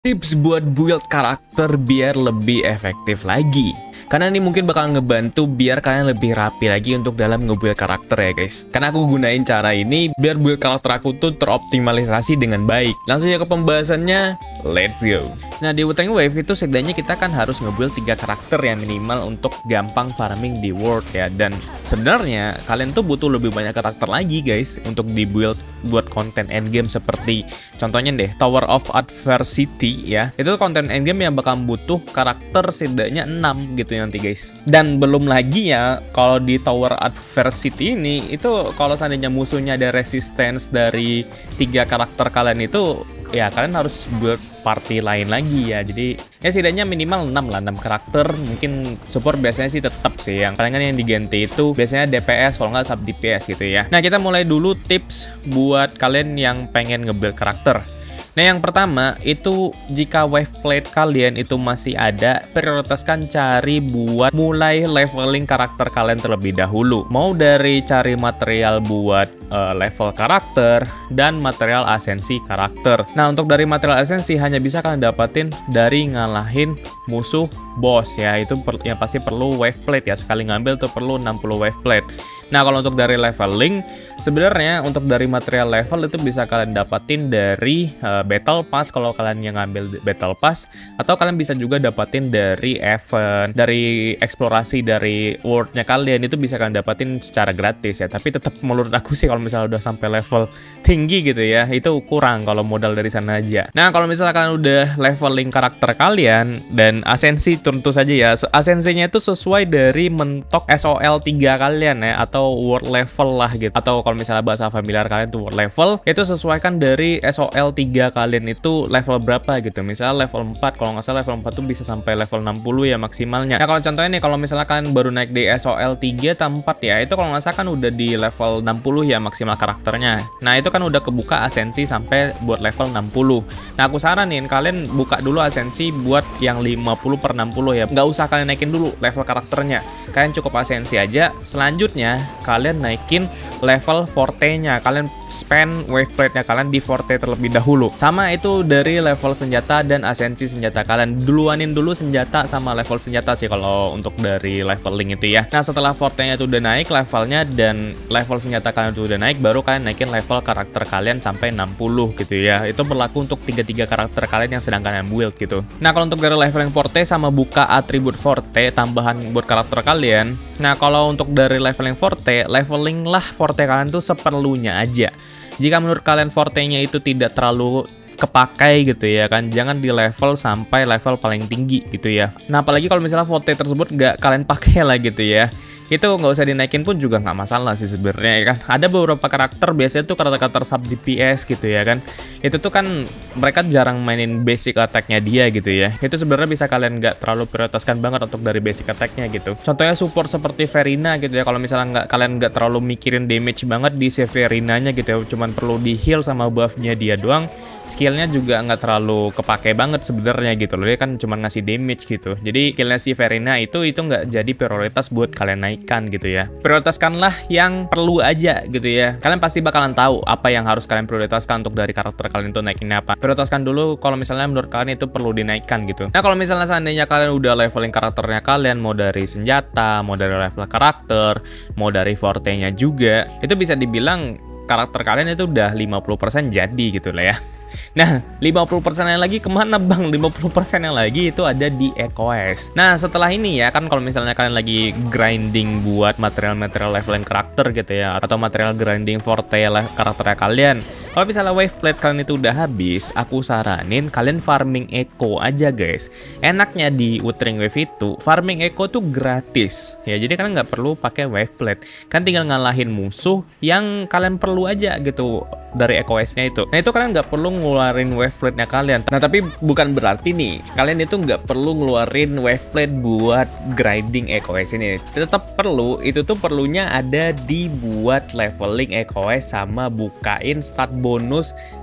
Tips buat build karakter biar lebih efektif lagi. Karena ini mungkin bakal ngebantu biar kalian lebih rapi lagi untuk dalam nge-build karakter ya guys. Karena aku gunain cara ini biar build karakter aku tuh teroptimalisasi dengan baik. Langsung ya ke pembahasannya, let's go. Nah di Wuthering Waves itu setidaknya kita kan harus nge-build 3 karakter yang minimal untuk gampang farming di world ya. Dan sebenarnya kalian tuh butuh lebih banyak karakter lagi guys untuk di-build buat konten endgame seperti contohnya deh Tower of Adversity ya. Itu konten endgame yang bakal butuh karakter setidaknya 6 gitu nanti guys. Dan belum lagi ya kalau di Tower Adversity ini itu kalau seandainya musuhnya ada resistance dari 3 karakter kalian itu ya kalian harus build party lain lagi ya. Jadi ya setidaknya minimal 6 lah, 6 karakter. Mungkin support biasanya sih tetap sih yang paling kan yang diganti itu biasanya DPS kalau nggak sub DPS gitu ya. Nah kita mulai dulu tips buat kalian yang pengen nge-build karakter. Nah yang pertama itu jika wave plate kalian itu masih ada, prioritaskan cari buat mulai leveling karakter kalian terlebih dahulu. Mau dari cari material buat level karakter dan material asensi karakter. Nah untuk dari material asensi hanya bisa kalian dapatin dari ngalahin musuh boss ya. Itu yang pasti perlu wave plate ya, sekali ngambil tuh perlu 60 wave plate. Nah kalau untuk dari leveling sebenarnya untuk dari material level itu bisa kalian dapatin dari battle pass kalau kalian yang ngambil battle pass, atau kalian bisa juga dapatin dari event, dari eksplorasi dari worldnya kalian itu bisa kalian dapatin secara gratis ya. Tapi tetap menurut aku sih kalau misalnya udah sampai level tinggi gitu ya itu kurang kalau modal dari sana aja. Nah kalau misalnya kalian udah leveling karakter kalian dan asensi tentu saja ya, asensinya itu sesuai dari mentok SOL 3 kalian ya, atau world level lah gitu. Atau kalau misalnya bahasa familiar kalian tuh world level, itu sesuaikan dari SOL 3 kalian itu level berapa gitu. Misalnya level 4, kalau nggak salah level 4 tuh bisa sampai level 60 ya maksimalnya. Nah kalau contohnya nih, kalau misalnya kalian baru naik di SOL 3 atau 4 ya, itu kalau nggak salah kan udah di level 60 ya maksimal karakternya. Nah itu kan udah kebuka asensi sampai buat level 60. Nah aku saranin kalian buka dulu asensi buat yang 50 per 60 ya. Nggak usah kalian naikin dulu level karakternya, kalian cukup asensi aja. Selanjutnya kalian naikin level forte-nya, kalian spend wave plate-nya kalian di forte terlebih dahulu. Sama itu dari level senjata dan asensi senjata kalian, duluanin dulu senjata sama level senjata sih kalau untuk dari leveling itu ya. Nah setelah forte-nya itu udah naik levelnya dan level senjata kalian itu udah naik, baru kalian naikin level karakter kalian sampai 60 gitu ya. Itu berlaku untuk 3 karakter kalian yang sedang kalian build gitu. Nah kalau untuk dari leveling forte sama buka atribut forte tambahan buat karakter kalian, nah kalau untuk dari leveling forte, leveling lah forte kalian tuh seperlunya aja. Jika menurut kalian forte-nya itu tidak terlalu kepakai gitu ya kan, jangan di level sampai level paling tinggi gitu ya. Nah apalagi kalau misalnya forte tersebut nggak kalian pakai lah gitu ya, itu nggak usah dinaikin pun juga nggak masalah sih sebenarnya ya kan. Ada beberapa karakter biasanya tuh karakter sub DPS gitu ya kan, itu tuh kan mereka jarang mainin basic attack-nya dia gitu ya. Itu sebenarnya bisa kalian nggak terlalu prioritaskan banget untuk dari basic attack-nya gitu. Contohnya support seperti Verina gitu ya, kalau misalnya kalian nggak terlalu mikirin damage banget di Severinanya gitu ya, cuman perlu di heal sama buff-nya dia doang, skillnya juga nggak terlalu kepake banget sebenarnya gitu loh. Dia kan cuma ngasih damage gitu. Jadi skillnya si Verina itu nggak jadi prioritas buat kalian naikkan gitu ya. Prioritaskanlah yang perlu aja gitu ya. Kalian pasti bakalan tahu apa yang harus kalian prioritaskan untuk dari karakter kalian itu naikin apa. Prioritaskan dulu kalau misalnya menurut kalian itu perlu dinaikkan gitu. Nah kalau misalnya seandainya kalian udah leveling karakternya kalian, mau dari senjata, mau dari level karakter, mau dari forte-nya juga, itu bisa dibilang karakter kalian itu udah 50% jadi gitu lah ya. Nah 50% yang lagi kemana bang? 50% yang lagi itu ada di EQS. Nah setelah ini ya kan, kalau misalnya kalian lagi grinding buat material-material leveling karakter gitu ya, atau material grinding forte karakternya kalian, kalau misalnya wave plate kalian itu udah habis, aku saranin kalian farming eco aja guys. Enaknya di Wuthering Waves itu farming eco tuh gratis ya, jadi kalian nggak perlu pakai wave plate, kan tinggal ngalahin musuh yang kalian perlu aja gitu dari EQS-nya itu. Nah itu kalian nggak perlu ngeluarin wave plate-nya kalian. Nah tapi bukan berarti nih kalian itu nggak perlu ngeluarin wave plate buat grinding EQS ini. Tetap perlu, itu tuh perlunya ada di buat leveling EQS sama bukain stat bonus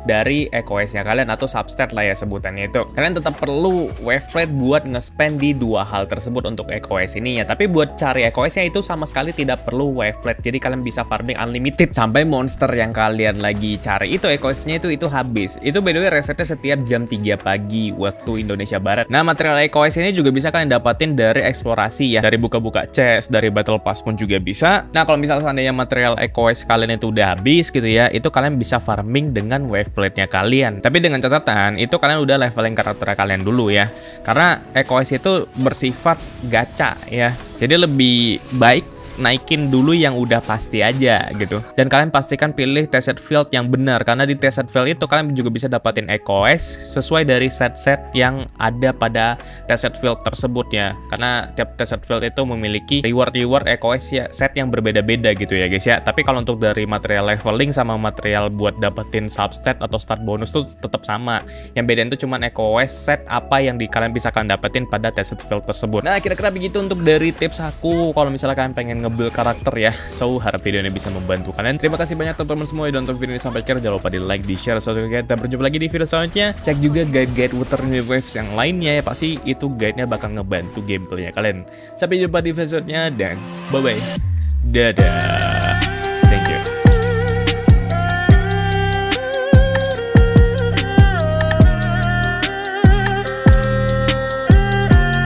dari EQOS-nya kalian atau substat lah ya sebutannya itu. Kalian tetap perlu wave plate buat nge-spend di dua hal tersebut untuk EQOS ini ya. Tapi buat cari EQOS-nya itu sama sekali tidak perlu wave plate. Jadi kalian bisa farming unlimited sampai monster yang kalian lagi cari itu EQOS-nya itu habis. Itu by the way resetnya setiap jam 3 pagi waktu Indonesia Barat. Nah, material EQOS ini juga bisa kalian dapatin dari eksplorasi ya, dari buka-buka chest, dari battle pass pun juga bisa. Nah, kalau misalnya seandainya material EQOS kalian itu udah habis gitu ya, itu kalian bisa farming dengan wave plate-nya kalian. Tapi dengan catatan, itu kalian udah leveling karakter kalian dulu ya. Karena EQOS itu bersifat gacha ya. Jadi lebih baik naikin dulu yang udah pasti aja gitu. Dan kalian pastikan pilih tested field yang benar, karena di tested field itu kalian juga bisa dapatin EQOS sesuai dari set-set yang ada pada tested field tersebut ya. Karena tiap tested field itu memiliki reward EQOS ya, set yang berbeda-beda gitu ya guys ya. Tapi kalau untuk dari material leveling sama material buat dapetin substat atau start bonus tuh tetap sama. Yang beda itu cuman EQOS set apa yang kalian bisa dapetin pada tested field tersebut. Nah, kira-kira begitu untuk dari tips aku kalau misalnya kalian pengen nge-build karakter ya. So, harap video ini bisa membantu kalian. Terima kasih banyak teman-teman semua yang nonton video ini sampai akhir. Jangan lupa di like, di share, subscribe. Dan berjumpa lagi di video selanjutnya. Cek juga guide-guide Water Waves yang lainnya ya. Pasti itu guide-nya bakal ngebantu gameplaynya kalian. Sampai jumpa di video selanjutnya dan bye-bye. Dadah.